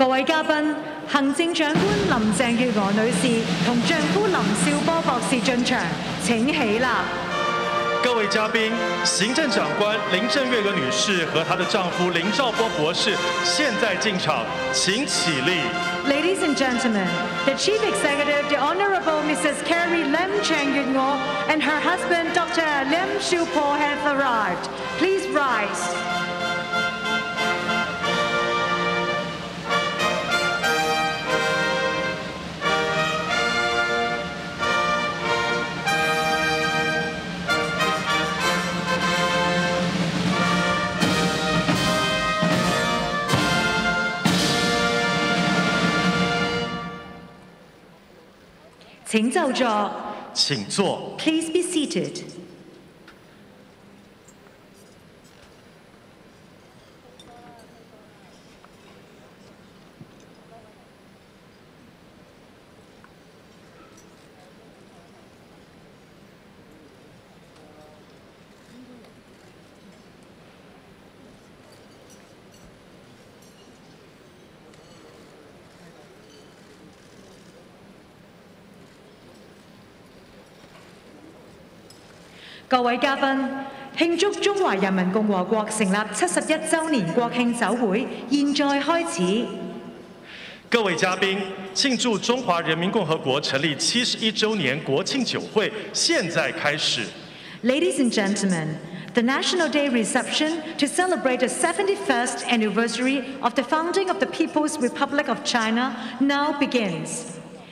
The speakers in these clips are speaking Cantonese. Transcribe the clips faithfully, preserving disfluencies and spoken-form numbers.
各位嘉賓，行政長官林鄭月娥女士同丈夫林少波博士進場，請起立。 各位嘉賓，行政長官林鄭月娥女士和她的丈夫林兆波博士現在進場，請起立。 Ladies and gentlemen, the Chief Executive, the Honourable Missus Carrie Lam Cheng Yuen Ngo, and her husband, Doctor Lim Siu Po, have arrived. Please rise. 請就座。 請坐。 Please be seated. 各位嘉賓，慶祝中華人民共和國成立七十一週年國慶酒會現在開始。 各位嘉賓，慶祝中華人民共和國成立七十一週年國慶酒會現在開始。 Ladies and gentlemen, the National Day reception to celebrate the seventy-first anniversary of the founding of the People's Republic of China now begins.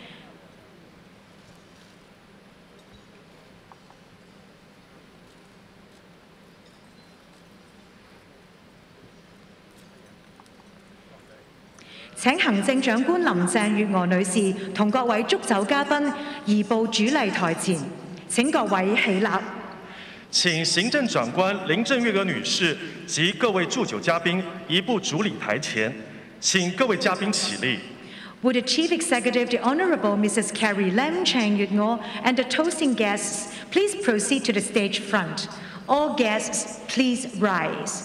請行政長官林鄭月娥女士同各位祝酒嘉賓移步主禮台前，請各位起立。 請行政長官林鄭月娥女士及各位祝酒嘉賓移步主禮台前，請各位嘉賓起立。 Would the Chief Executive, the Honourable Missus Carrie Lam Cheng Yuen Ngo, and the toasting guests please proceed to the stage front. All guests, please rise.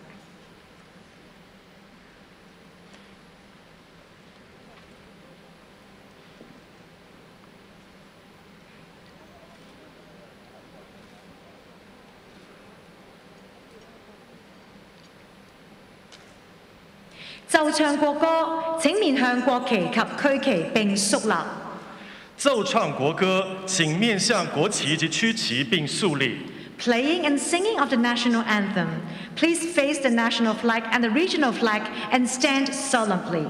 奏唱國歌，請面向國旗及區旗並肅立。 奏唱國歌，請面向國旗及區旗並肅立。 Playing and singing of the national anthem, please face the national flag and the regional flag and stand solemnly.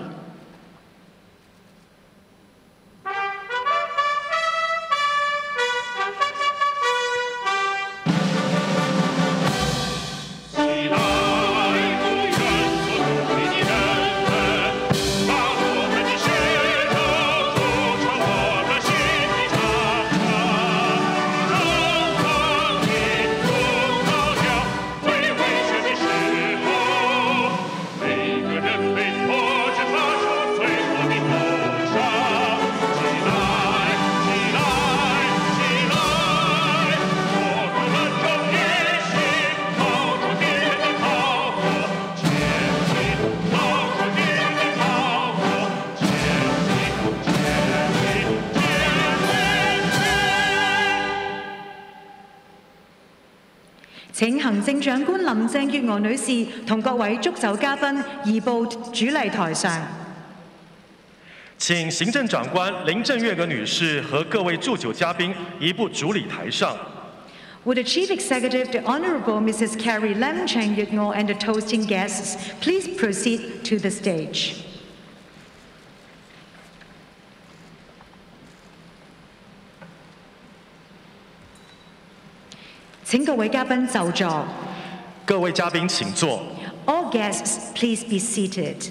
請行政長官林鄭月娥女士同各位祝酒嘉賓移步主禮台上。 請行政長官林鄭月娥女士和各位祝酒嘉賓移步主禮台上。 Would the Chief Executive, the Honourable Missus Carrie Lam Cheng Yuen Ngo, and the toasting guests please proceed to the stage. 請各位嘉賓就座。 各位嘉賓請坐。 All guests, please be seated.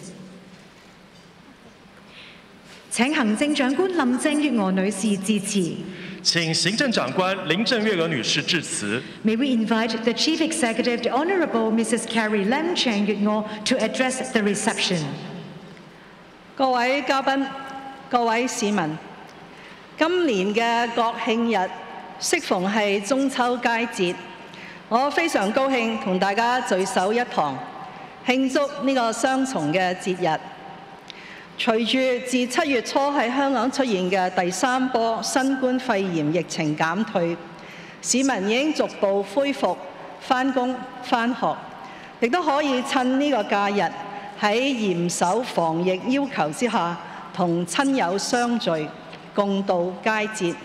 請行政長官林鄭月娥女士致辭。 請行政長官林鄭月娥女士致辭。 May we invite the Chief Executive, the Honourable Missus Carrie Lam Cheng Yuen Ngo, to address the reception. 各位嘉賓、各位市民，今年嘅國慶日適逢係中秋佳節，我非常高興同大家聚首一堂，慶祝呢個雙重嘅節日。 隨住自七月初喺香港出現嘅第三波新冠肺炎疫情減退，市民已經逐步恢復返工返學，亦都可以趁呢個假日喺嚴守防疫要求之下，同親友相聚，共度佳節。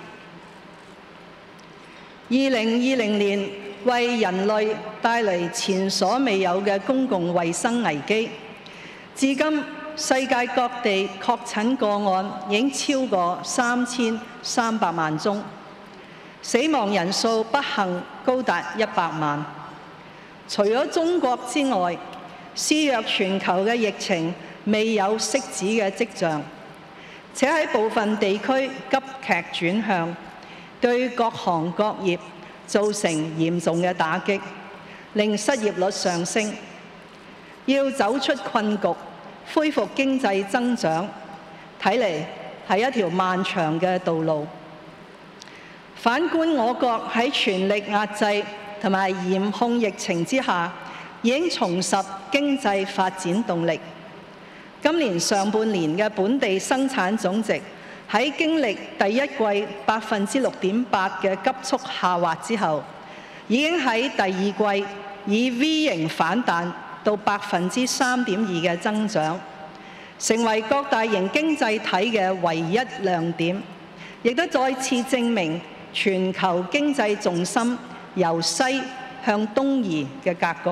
二零二零年為人類帶嚟前所未有嘅公共衛生危機，至今世界各地確診個案已經超過三千三百萬宗，死亡人數不幸高達一百萬。除咗中國之外，肆虐全球嘅疫情未有息止嘅跡象，且喺部分地區急劇轉向，對各行各業造成嚴重嘅打擊，令失業率上升。要走出困局，恢復經濟增長，睇嚟係一條漫長嘅道路。反觀我國喺全力壓制同埋嚴控疫情之下，已經重拾經濟發展動力。今年上半年嘅本地生產總值喺經歷第一季百分之六點八嘅急速下滑之後，已經喺第二季以 V 型反彈到百分之三點二嘅增長，成為各大型經濟體嘅唯一亮點，亦都再次證明全球經濟重心由西向東移嘅格局。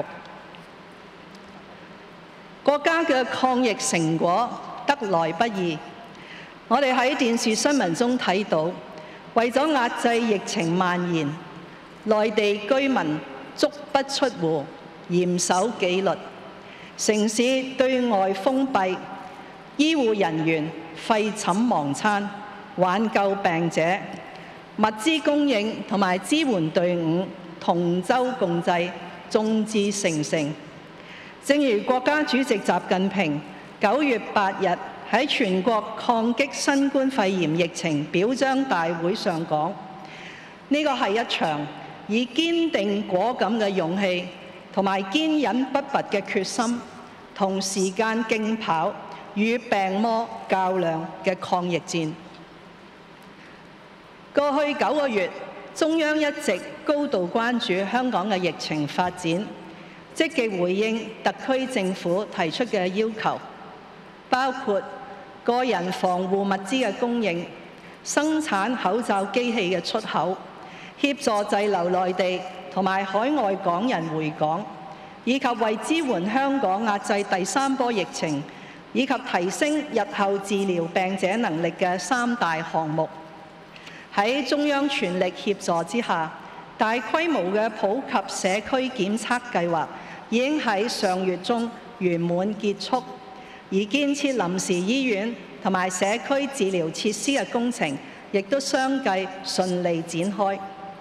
國家嘅抗疫成果得來不易，我哋喺電視新聞中睇到，為咗壓制疫情蔓延，內地居民足不出戶，嚴守紀律，城市對外封閉，醫護人員廢寢忘餐，挽救病者，物資供應同埋支援隊伍同舟共濟，眾志成城。正如國家主席習近平九月八日喺全國抗擊新冠肺炎疫情表彰大會上講，呢個係一場以堅定果敢嘅勇氣同埋堅忍不拔嘅決心，同時間競跑與病魔較量嘅抗疫戰。過去九個月，中央一直高度關注香港嘅疫情發展，積極回應特區政府提出嘅要求，包括個人防護物資嘅供應、生產口罩機器嘅出口、協助滯留內地同埋海外港人回港，以及為支援香港壓制第三波疫情，以及提升日後治療病者能力嘅三大項目。喺中央全力協助之下，大規模嘅普及社區檢測計劃已經喺上月中圓滿結束，而建設臨時醫院同埋社區治療設施嘅工程亦都相繼順利展開。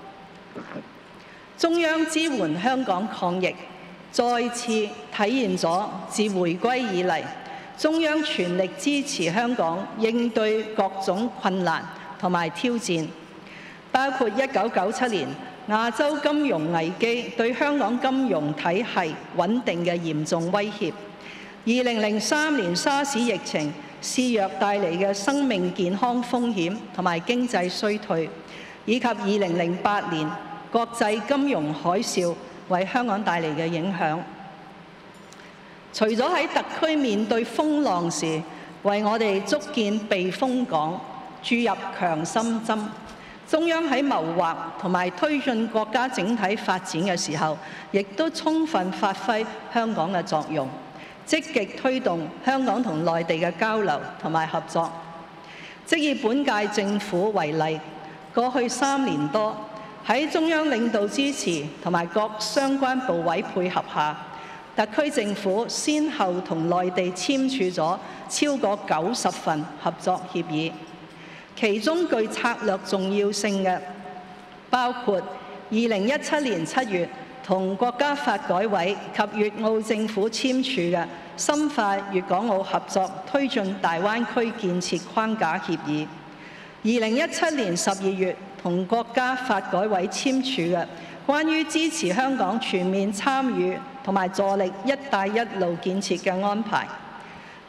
中央支援香港抗疫，再次體現咗自回歸以嚟，中央全力支持香港應對各種困難同埋挑戰，包括一九九七年亞洲金融危機對香港金融體系穩定嘅嚴重威脅，二零零三年沙士疫情肆虐帶嚟嘅生命健康風險同埋經濟衰退，以及二零零八年國際金融海嘯為香港帶嚟嘅影響。除咗喺特區面對風浪時為我哋築建避風港、注入強心針，中央喺謀劃同埋推進國家整體發展嘅時候，亦都充分發揮香港嘅作用，積極推動香港同內地嘅交流同埋合作。即以本屆政府為例，過去三年多喺中央領導支持同埋各相關部委配合下，特區政府先後同內地簽署咗超過九十份合作協議。其中具策略重要性嘅，包括二零一七年七月同國家發改委及粵澳政府簽署嘅深化粵港澳合作推進大灣區建設框架協議；二零一七年十二月同國家發改委簽署嘅關於支持香港全面參與同埋助力「一帶一路」建設嘅安排；二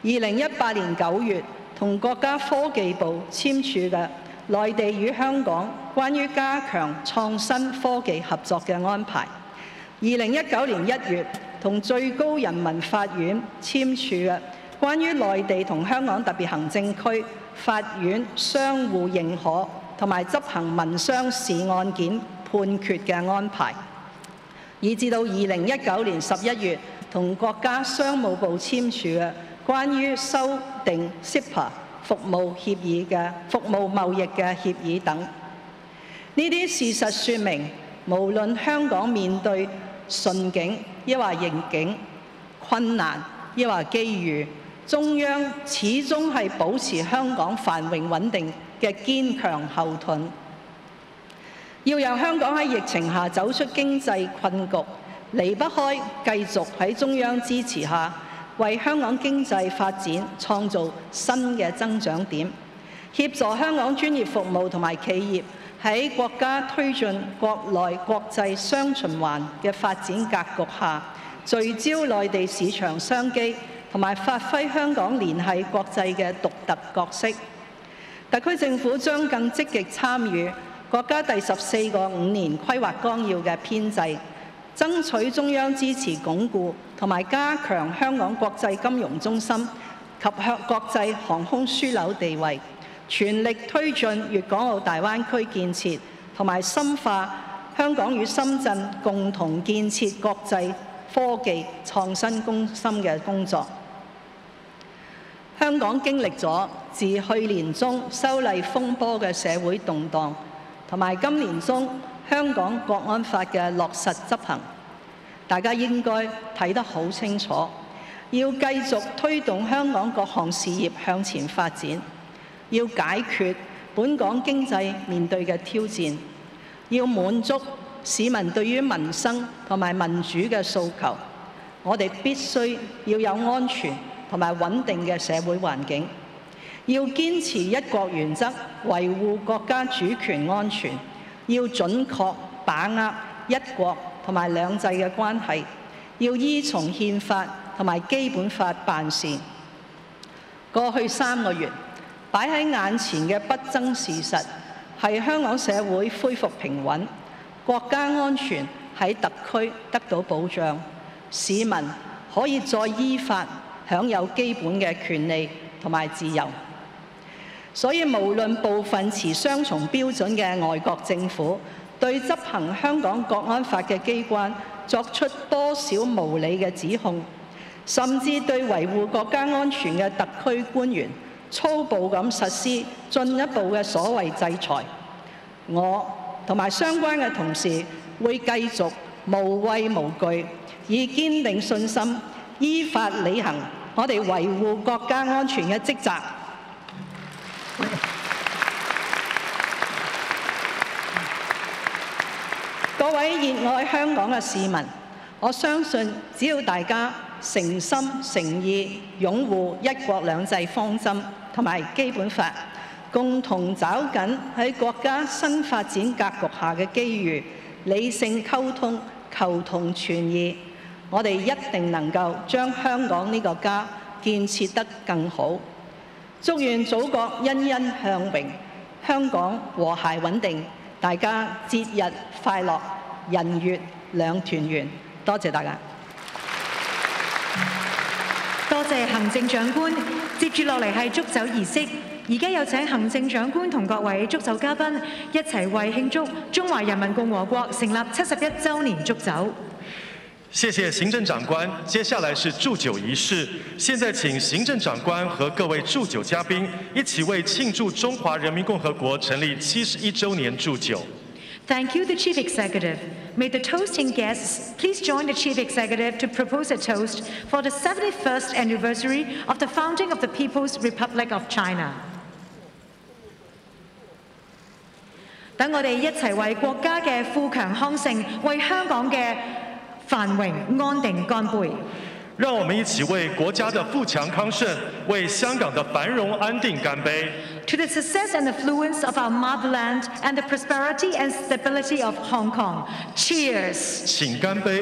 零一八年九月同國家科技部簽署嘅《內地與香港關於加強創新科技合作嘅安排》。二零一九年一月同最高人民法院簽署嘅關於內地同香港特別行政區法院相互認可同埋執行民商事案件判決嘅安排，以至到二零一九年十一月同國家商務部簽署嘅關於修訂 C E P A 服務協議嘅服務貿易嘅協議等。呢啲事實說明，無論香港面對順境抑或逆境、困難抑或機遇，中央始終係保持香港繁榮穩定嘅堅強後盾。要讓香港喺疫情下走出經濟困局，離不開繼續喺中央支持下，為香港經濟發展創造新嘅增長點，協助香港專業服務同埋企業喺國家推進國內國際雙循環嘅發展格局下，聚焦內地市場商機，同埋發揮香港聯繫國際嘅獨特角色。特區政府將更積極參與國家第十四個五年規劃綱要嘅編制，爭取中央支持鞏固同埋加強香港國際金融中心及向國際航空樞紐地位，全力推進粵港澳大灣區建設，同埋深化香港與深圳共同建設國際科技創新中心嘅工作。香港經歷咗自去年中修例風波嘅社會動盪，同埋今年中香港國安法嘅落實執行，大家應該睇得好清楚。要繼續推動香港各項事業向前發展，要解決本港經濟面對嘅挑戰，要滿足市民對於民生同埋民主嘅訴求，我哋必須要有安全同埋穩定嘅社會環境，要堅持一國原則，維護國家主權安全，要準確把握一國同埋兩制嘅關係，要依從憲法同埋基本法辦事。過去三個月擺喺眼前嘅不爭事實係香港社會恢復平穩，國家安全喺特區得到保障，市民可以再依法享有基本嘅權利同埋自由。所以無論部分持雙重標準嘅外國政府對執行香港國安法嘅機關作出多少無理嘅指控，甚至對維護國家安全嘅特區官員粗暴咁實施進一步嘅所謂制裁，我同埋相關嘅同事會繼續無畏無懼，以堅定信心依法履行我哋維護國家安全嘅職責。各位熱愛香港嘅市民，我相信只要大家誠心誠意擁護一國兩制方針同埋基本法，共同抓緊喺國家新發展格局下嘅機遇，理性溝通，求同存異，我哋一定能夠將香港呢個家建設得更好。祝願祖國欣欣向榮，香港和諧穩定，大家節日快樂，人月兩團圓。多謝大家。 多謝行政長官。接住落嚟係祝酒儀式，而家有請行政長官同各位祝酒嘉賓一齊為慶祝中華人民共和國成立七十一週年祝酒。 謝謝行政長官，接下來是祝酒儀式。現在請行政長官和各位祝酒嘉賓一起為慶祝中華人民共和國成立七十一週年祝酒。 Thank you, the Chief Executive. May the toasting guests please join the Chief Executive to propose a toast for the seventy-first anniversary of the founding of the People's Republic of China. 等我哋一齊為國家嘅富強康盛，為香港嘅繁榮安定乾杯。 讓我們一起為國家的富強康盛，為香港的繁榮安定乾杯。 To the success and affluence of our motherland and the prosperity and stability of Hong Kong. Cheers! 請乾杯。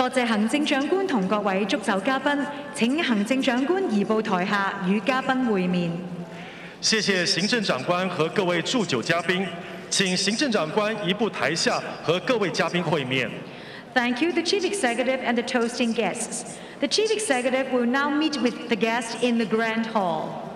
多謝行政長官同各位祝酒嘉賓，請行政長官移步台下與嘉賓會面。 謝謝行政長官和各位祝酒嘉賓，請行政長官移步台下和各位嘉賓會面。 Thank you, the Chief Executive and the toasting guests. The Chief Executive will now meet with the guests in the Grand Hall.